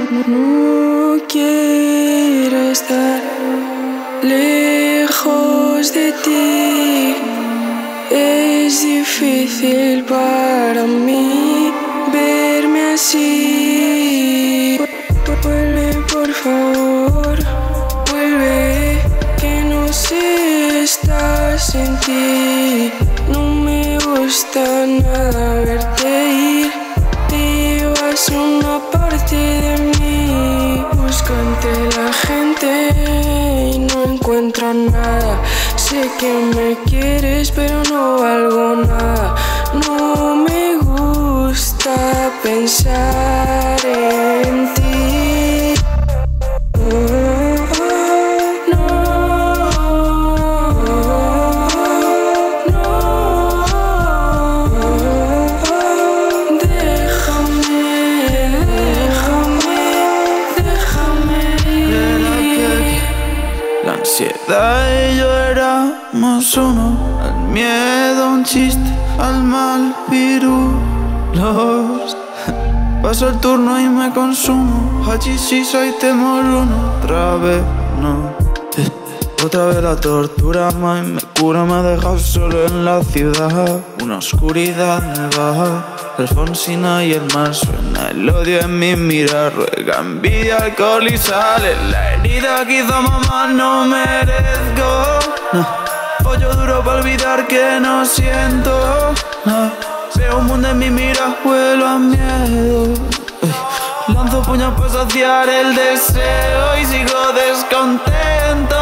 No quiero estar lejos de ti. Es difícil para mí verme así. Vuelve, por favor, vuelve, que no sé, estás en ti. No me gusta nada verte ir. Te llevas una parte de mí. Busco entre la gente y no encuentro nada. Sé que me quieres pero no valgo nada. No me gusta pensar en ti. La ansiedad y yo éramos uno, el miedo un chiste, al mal virus. Paso el turno y me consumo, allí sí soy temor uno. Otra vez no, otra vez la tortura me cura, me ha dejado solo en la ciudad. Una oscuridad me baja, Alfonsina y el mar suena. El odio en mi mirar ruega envidia, alcohol y sale. La herida que hizo mamá no merezco. No, pollo duro para olvidar que no siento. No, veo un mundo en mi mira, huelo a miedo. Lanzo puños para saciar el deseo y sigo descontento.